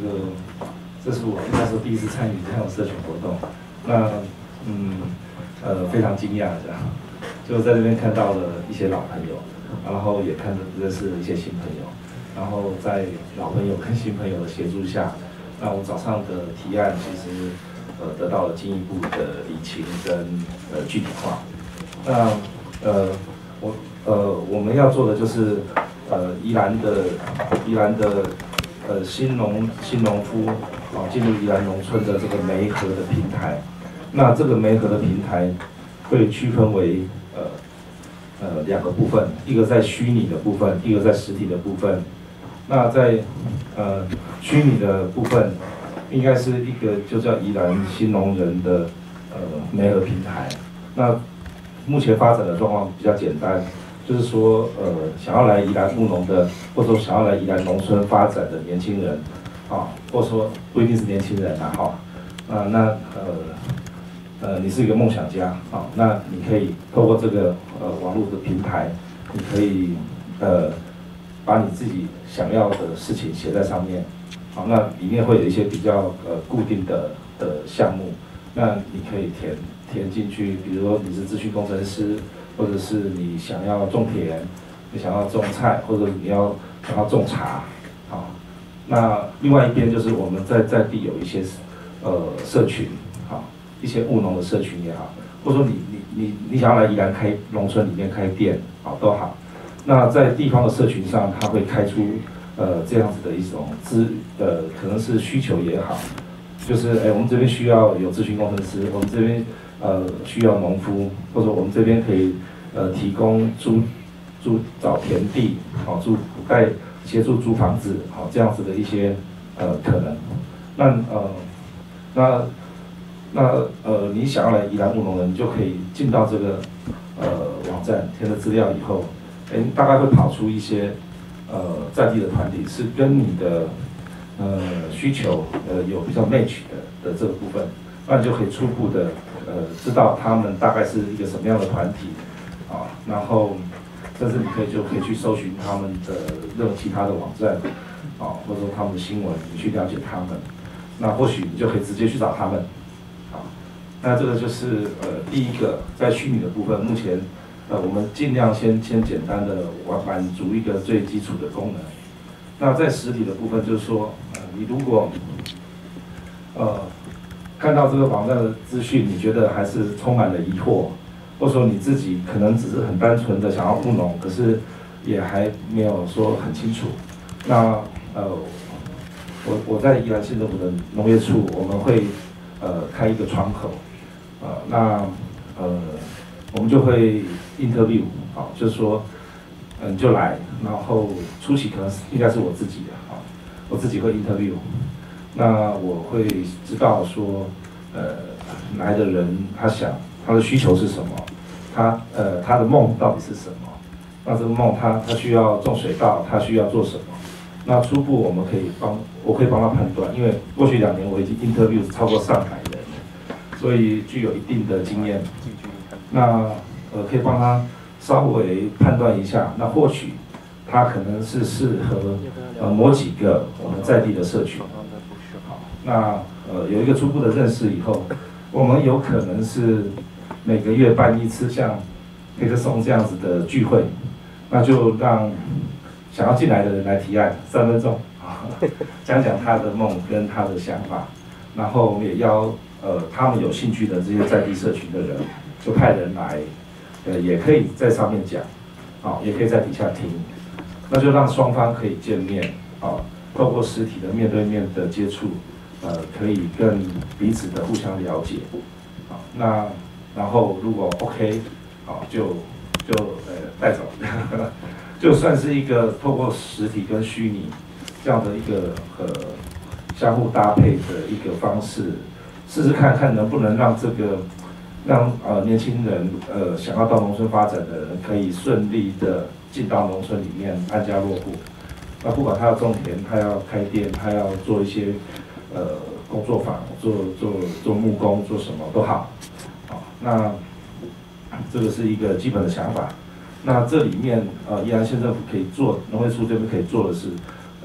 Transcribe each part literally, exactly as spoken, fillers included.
个这是我那时候第一次参与这样的社群活动，那嗯呃非常惊讶这样，就在这边看到了一些老朋友，然后也看认识了一些新朋友，然后在老朋友跟新朋友的协助下，那我早上的提案其实呃得到了进一步的理清跟呃具体化。那呃我呃我们要做的就是呃宜兰的宜兰的呃新农新农夫啊进入宜兰农村的这个媒合的平台。那这个媒合的平台会区分为呃呃两个部分，一个在虚拟的部分，一个在实体的部分。那在呃虚拟的部分，应该是一个就叫宜兰新农人的呃媒合平台。那目前发展的状况比较简单，就是说呃想要来宜兰务农的，或者说想要来宜兰农村发展的年轻人，啊，或者说不一定是年轻人啊，哈，啊那呃。呃，你是一个梦想家，好，那你可以透过这个呃网络的平台，你可以呃把你自己想要的事情写在上面，好，那里面会有一些比较呃固定的的项目，那你可以填填进去，比如说你是资讯工程师，或者是你想要种田，你想要种菜，或者你要想要种茶，好，那另外一边就是我们在在地有一些呃社群，好。一些务农的社群也好，或者说你你你你想要来宜兰开农村里面开店，好都好。那在地方的社群上，它会开出呃这样子的一种资呃可能是需求也好，就是哎我们这边需要有咨询工程师，我们这边呃需要农夫，或者我们这边可以呃提供租租找田地，好租盖协助租房子，好这样子的一些呃可能。那呃那。那呃，你想要来宜兰务农的，你就可以进到这个呃网站，填了资料以后，哎，大概会跑出一些呃在地的团体，是跟你的呃需求呃有比较 match 的的这个部分，那你就可以初步的呃知道他们大概是一个什么样的团体啊，然后甚至你可以就可以去搜寻他们的任何其他的网站啊，或者说他们的新闻，你去了解他们，那或许你就可以直接去找他们。那这个就是呃第一个在虚拟的部分，目前呃我们尽量先先简单的完满足一个最基础的功能。那在实体的部分，就是说，呃你如果呃看到这个网站的资讯，你觉得还是充满了疑惑，或者说你自己可能只是很单纯的想要务农，可是也还没有说很清楚。那呃我我在宜兰县政府的农业处，我们会呃开一个窗口。呃，那呃，我们就会 interview， 好，就是说，嗯、呃，你就来，然后初期可能是应该是我自己的，好，我自己会 interview， 那我会知道说，呃，来的人他想他的需求是什么，他呃他的梦到底是什么，那这个梦他他需要种水稻，他需要做什么，那初步我们可以帮，我可以帮他判断，因为过去两年我已经 interview 超过上百人。所以具有一定的经验，那呃可以帮他稍微判断一下，那或许他可能是适合呃某几个我们在地的社群，好，那呃有一个初步的认识以后，我们有可能是每个月办一次像黑客松这样子的聚会，那就让想要进来的人来提案，三分钟啊，讲讲他的梦跟他的想法，然后我们也邀。呃，他们有兴趣的这些在地社群的人，就派人来，呃，也可以在上面讲，啊，也可以在底下听，那就让双方可以见面，啊，透过实体的面对面的接触，呃，可以更彼此的互相了解，啊，那然后如果 OK， 啊，就就呃带走，就算是一个透过实体跟虚拟这样的一个呃相互搭配的一个方式。试试看看能不能让这个让呃年轻人呃想要到农村发展的人可以顺利的进到农村里面安家落户。那不管他要种田，他要开店，他要做一些呃工作坊，做做做木工，做什么都好。好，那这个是一个基本的想法。那这里面呃宜兰县政府可以做，农业处这边可以做的是，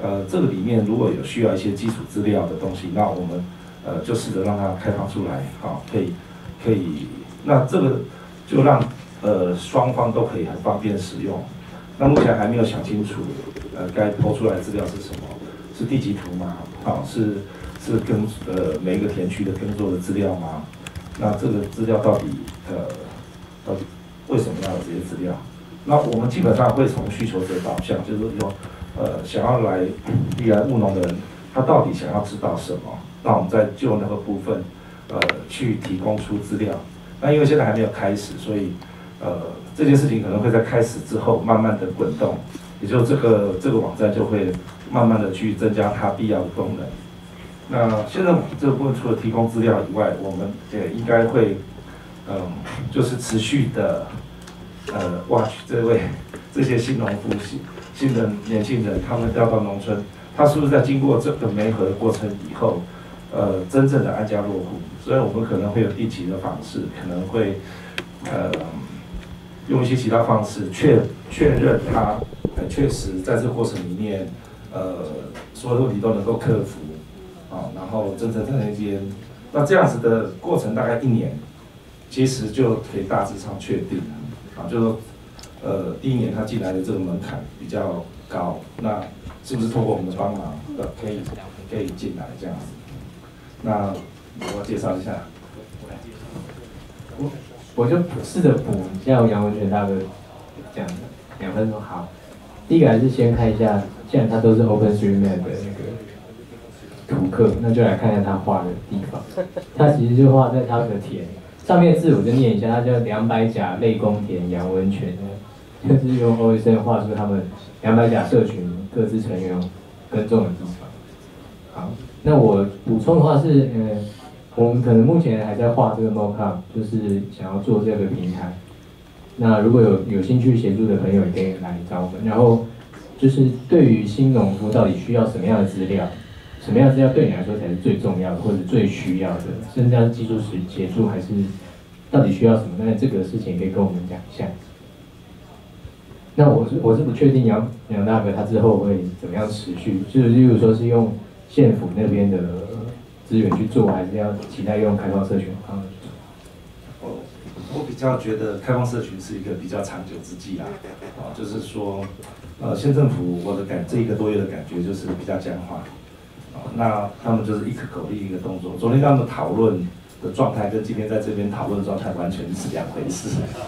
呃，这个里面如果有需要一些基础资料的东西，那我们呃就试着让它开放出来，好，可以可以，那这个就让呃双方都可以很方便使用。那目前还没有想清楚，呃，该抛出来的资料是什么？是地籍图吗？好，是是耕呃每一个田区的耕作的资料吗？那这个资料到底呃到底为什么要有这些资料？那我们基本上会从需求者导向，就是说，呃，想要来必然务农的人，他到底想要知道什么？那我们再就那个部分，呃，去提供出资料。那因为现在还没有开始，所以呃这件事情可能会在开始之后慢慢的滚动，也就这个这个网站就会慢慢的去增加它必要的功能。那现在这个部分除了提供资料以外，我们也应该会，嗯，就是持续的。呃，挖取这位这些新农夫、新新的年轻人，他们调到农村，他是不是在经过这个媒合的过程以后，呃，真正的安家落户？所以我们可能会有定期的访视，可能会呃用一些其他方式确确认他呃确实在这个过程里面，呃，所有的问题都能够克服啊，然后真正在那边，那这样子的过程大概一年，其实就可以大致上确定了。啊，就是说，呃，第一年他进来的这个门槛比较高，那是不是通过我们的帮忙，呃，可以可以进来这样子？那我介绍一下， 我我就试着补一下杨文全大哥讲的两分钟。好，第一个还是先看一下，既然它都是 OpenStreetMap 的那个图克，那就来看一下他画的地方。他其实就画在他的田。上面字我就念一下，它叫两百甲类公田杨温泉，就是用 O S N 画出他们两百甲社群各自成员耕种的地方。好，那我补充的话是，呃，我们可能目前还在画这个 mockup， 就是想要做这个平台。那如果有有兴趣协助的朋友，也可以来找我们。然后就是对于新农夫到底需要什么样的资料？什么样的资料对你来说才是最重要的，或者最需要的？甚至是技术时协助，还是到底需要什么？那这个事情可以跟我们讲一下。那我是我是不确定杨杨大哥他之后会怎么样持续，就是例如说是用县府那边的资源去做，还是要期待用开放社群的方式去做？ 我我比较觉得开放社群是一个比较长久之计啦，啊，就是说，呃，县政府我的感这一个多月的感觉就是比较僵化。那他们就是一个口令一个动作。昨天他们讨论的状态跟今天在这边讨论的状态完全是两回事，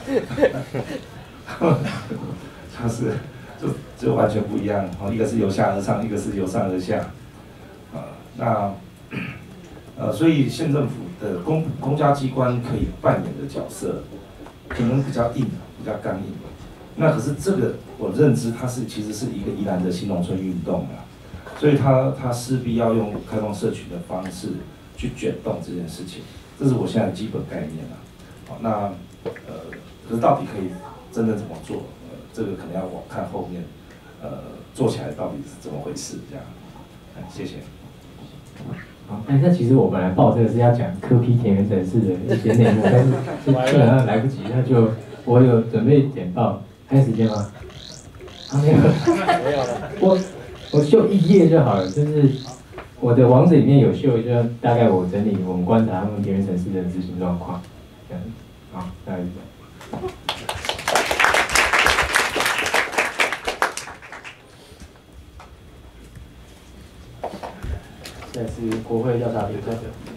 就是就就完全不一样。一个是由下而上，一个是由上而下。啊，那呃，所以县政府的公公家机关可以扮演的角色，可能比较硬，比较刚硬。那可是这个我认知它是其实是一个宜兰的新农村运动啊。所以他他势必要用开放社群的方式去卷动这件事情，这是我现在的基本概念啊。好，那呃，可是到底可以真正怎么做？呃，这个可能要我看后面，呃，做起来到底是怎么回事这样。嗯，谢谢。 好，哎，那其实我本来报这个是要讲科批田园城市的一些内幕，但是基本上来不及，那就我有准备简报，还有时间吗？啊，没有，没有了，我。我秀一页就好了，就是我的网址里面有秀，就大概我整理我们观察他们田园城市的执行状况，这样，好，大概是这样。现在是国会调查评价。